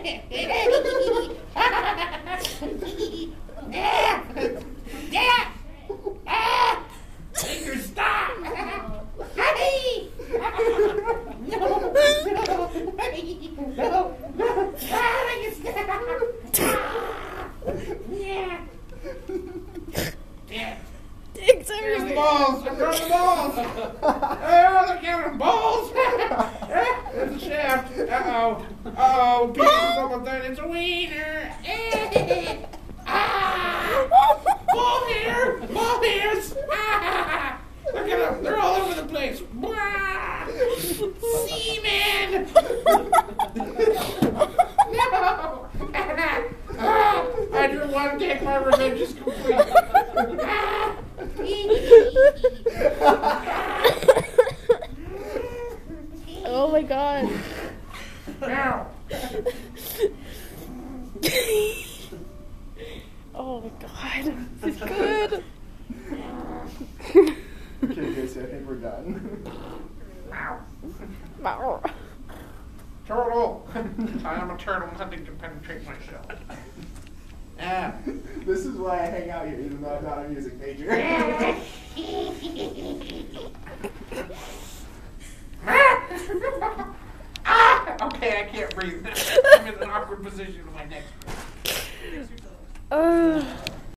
Finger, stop! No! Thanks, There's the balls! I'm throwing the balls! Oh, look at them balls! There's the shaft! Uh-oh! Uh-oh! Pieces almost done. It's a wiener! Ball hair! Ball hairs! Look at them! They're all over the place! Seaman! No! I drew one take. My revenge is complete. Oh my god. Now. Oh my god. This is good. Okay, Casey, I think we're done. Wow. Turtle. I am a turtle hunting to penetrate my shell. This is why I hang out here, even though I'm not a music major. Okay, I can't breathe. I'm in an awkward position with my neck.